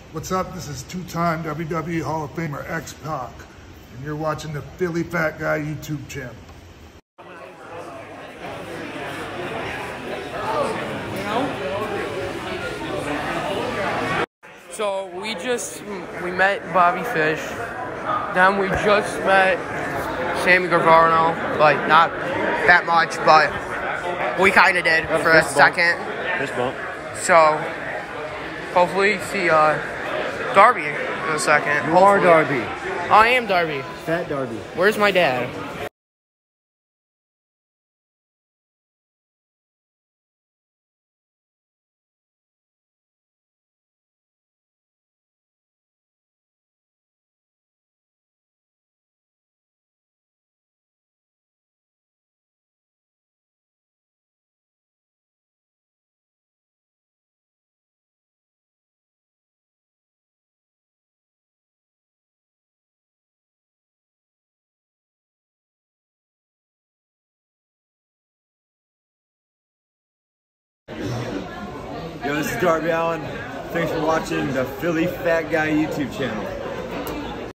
What's up? This is two-time WWE Hall of Famer X-Pac, and you're watching the Philly Fat Guy YouTube channel. So we met Bobby Fish, then we just met Sammy Guevara, like not that much, but we kind of did for a second. Fist bump. So hopefully see Darby in a second. You are Darby. I am Darby. Fat Darby. Where's my dad? Yo, this is Darby Allin. Thanks for watching the Philly Fat Guy YouTube channel.